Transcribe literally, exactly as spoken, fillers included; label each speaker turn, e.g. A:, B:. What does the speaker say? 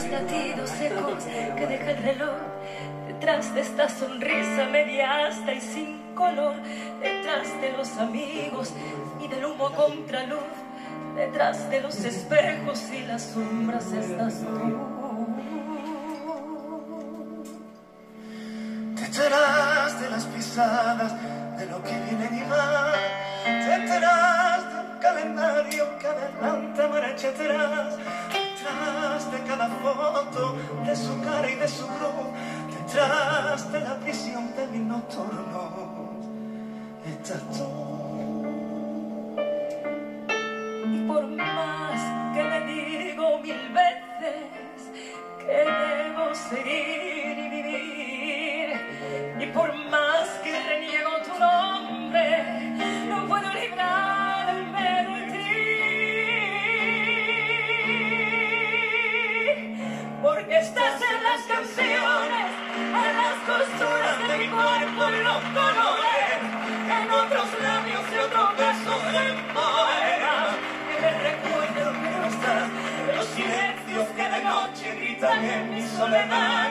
A: latidos secos que deja el reloj, detrás de esta sonrisa media asta y sin color, detrás de los amigos y del humo a contraluz, detrás de los espejos y las sombras estás tú.
B: Detrás de las pisadas de lo que viene y va, detrás de un calendario que adelanta marcha atrás, detrás de cada foto de su cara y de su cruz, detrás de la prisión de mis nocturnos, estás tú.
A: Y por más que me digo mil veces que debo seguir y vivir, y por más que reniego tu nombre, no puedo librarme de ti, porque estás en las canciones, en las costuras de mi cuerpo, en los colores, en otros labios y otros besos del poema, que me recuerdo que no estás, en los silencios que de noche gritan en mi soledad.